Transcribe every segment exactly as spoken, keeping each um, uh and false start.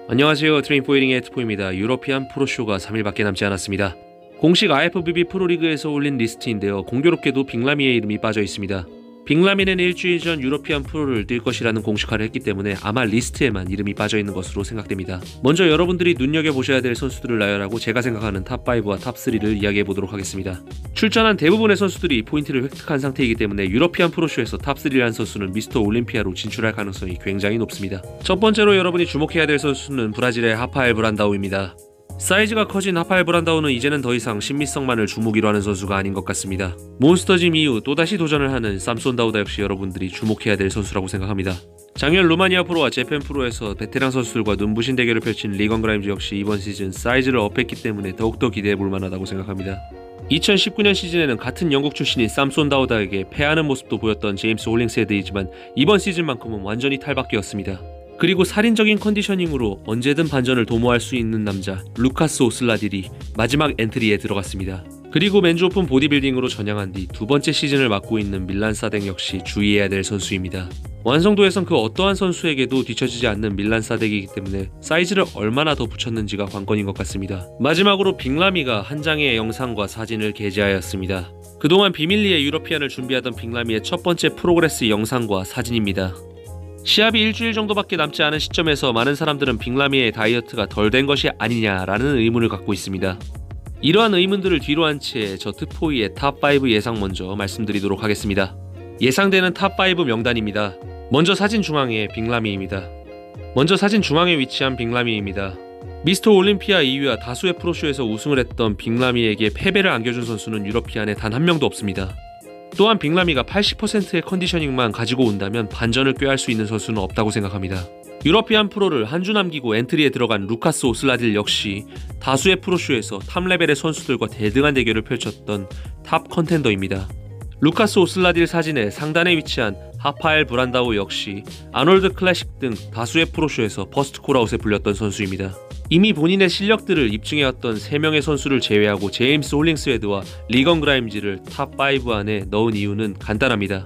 안녕하세요. 트레인포이링의 트포입니다. 유러피안 프로쇼가 삼 일밖에 남지 않았습니다. 공식 아이에프비비 프로리그에서 올린 리스트인데요. 공교롭게도 빅라미의 이름이 빠져 있습니다. 빅라미는 일주일 전 유러피안 프로를 뛸 것이라는 공식화를 했기 때문에 아마 리스트에만 이름이 빠져 있는 것으로 생각됩니다. 먼저 여러분들이 눈여겨보셔야 될 선수들을 나열하고 제가 생각하는 탑오와 탑삼을 이야기해보도록 하겠습니다. 출전한 대부분의 선수들이 포인트를 획득한 상태이기 때문에 유러피안 프로쇼에서 탑삼이라는 선수는 미스터 올림피아로 진출할 가능성이 굉장히 높습니다. 첫 번째로 여러분이 주목해야 될 선수는 브라질의 하파엘 브란다오입니다. 사이즈가 커진 하파엘 브란다오는 이제는 더 이상 신미성만을 주목이로 하는 선수가 아닌 것 같습니다. 몬스터짐 이후 또다시 도전을 하는 삼손 다우다 역시 여러분들이 주목해야 될 선수라고 생각합니다. 작년 루마니아 프로와 재팬 프로에서 베테랑 선수들과 눈부신 대결을 펼친 리건 그라임즈 역시 이번 시즌 사이즈를 업했기 때문에 더욱더 기대해볼 만하다고 생각합니다. 이천십구 년 시즌에는 같은 영국 출신인 삼손 다우다에게 패하는 모습도 보였던 제임스 홀링스헤드이지만 이번 시즌만큼은 완전히 탈바뀌었습니다. 그리고 살인적인 컨디셔닝으로 언제든 반전을 도모할 수 있는 남자 루카스 오슬라딜이 마지막 엔트리에 들어갔습니다. 그리고 맨주 오픈 보디빌딩으로 전향한 뒤 두 번째 시즌을 맡고 있는 밀란 사덱 역시 주의해야 될 선수입니다. 완성도에선 그 어떠한 선수에게도 뒤처지지 않는 밀란 사덱이기 때문에 사이즈를 얼마나 더 붙였는지가 관건인 것 같습니다. 마지막으로 빅라미가 한 장의 영상과 사진을 게재하였습니다. 그동안 비밀리에 유러피안을 준비하던 빅라미의 첫 번째 프로그레스 영상과 사진입니다. 시합이 일주일 정도밖에 남지 않은 시점에서 많은 사람들은 빅라미의 다이어트가 덜 된 것이 아니냐라는 의문을 갖고 있습니다. 이러한 의문들을 뒤로 한 채 저 트포이의 탑오 예상 먼저 말씀드리도록 하겠습니다. 예상되는 탑오 명단입니다. 먼저 사진 중앙에 빅라미입니다. 먼저 사진 중앙에 위치한 빅라미입니다. 미스터 올림피아 이후와 다수의 프로쇼에서 우승을 했던 빅라미에게 패배를 안겨준 선수는 유러피안에 단 한 명도 없습니다. 또한 빅라미가 팔십 퍼센트의 컨디셔닝만 가지고 온다면 반전을 꾀할 수 있는 선수는 없다고 생각합니다. 유러피안 프로를 한 주 남기고 엔트리에 들어간 루카스 오슬라딜 역시 다수의 프로쇼에서 탑 레벨의 선수들과 대등한 대결을 펼쳤던 탑 컨텐더입니다. 루카스 오슬라딜 사진의 상단에 위치한 하파엘 브란다오 역시 아놀드 클래식 등 다수의 프로쇼에서 퍼스트 콜아웃에 불렸던 선수입니다. 이미 본인의 실력들을 입증해왔던 세 명의 선수를 제외하고 제임스 홀링스헤드와 리건 그라임즈를 탑오 안에 넣은 이유는 간단합니다.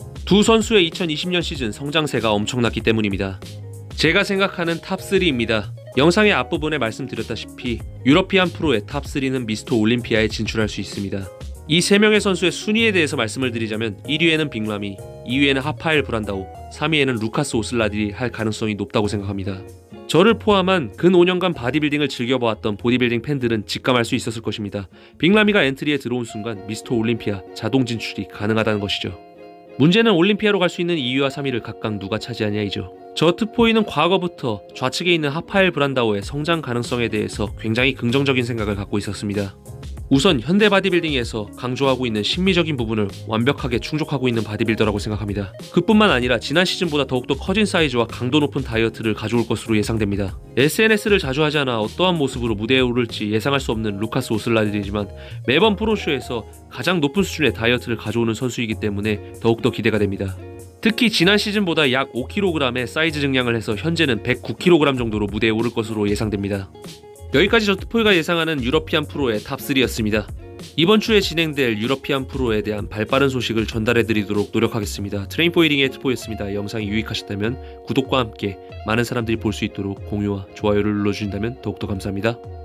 두 선수의 이천이십 년 시즌 성장세가 엄청났기 때문입니다. 제가 생각하는 탑삼입니다. 영상의 앞부분에 말씀드렸다시피 유러피안 프로의 탑삼은 미스터 올림피아에 진출할 수 있습니다. 이 세 명의 선수의 순위에 대해서 말씀을 드리자면 일 위에는 빅라미, 이 위에는 하파엘 브란다오, 삼 위에는 루카스 오슬라딜이 할 가능성이 높다고 생각합니다. 저를 포함한 근 오 년간 바디빌딩을 즐겨보았던 보디빌딩 팬들은 직감할 수 있었을 것입니다. 빅라미가 엔트리에 들어온 순간 미스터 올림피아 자동 진출이 가능하다는 것이죠. 문제는 올림피아로 갈 수 있는 이 위와 삼 위를 각각 누가 차지하냐이죠. 저 트포이는 과거부터 좌측에 있는 하파엘 브란다오의 성장 가능성에 대해서 굉장히 긍정적인 생각을 갖고 있었습니다. 우선 현대 바디빌딩에서 강조하고 있는 심미적인 부분을 완벽하게 충족하고 있는 바디빌더라고 생각합니다. 그뿐만 아니라 지난 시즌보다 더욱더 커진 사이즈와 강도 높은 다이어트를 가져올 것으로 예상됩니다. 에스엔에스를 자주 하지 않아 어떠한 모습으로 무대에 오를지 예상할 수 없는 루카스 오슬라딜이지만 매번 프로쇼에서 가장 높은 수준의 다이어트를 가져오는 선수이기 때문에 더욱더 기대가 됩니다. 특히 지난 시즌보다 약 오 킬로그램의 사이즈 증량을 해서 현재는 백구 킬로그램 정도로 무대에 오를 것으로 예상됩니다. 여기까지 저 트포이가 예상하는 유러피안 프로의 탑삼이었습니다. 이번 주에 진행될 유러피안 프로에 대한 발빠른 소식을 전달해드리도록 노력하겠습니다. 트레인포이링의 트포였습니다. 영상이 유익하셨다면 구독과 함께 많은 사람들이 볼 수 있도록 공유와 좋아요를 눌러주신다면 더욱더 감사합니다.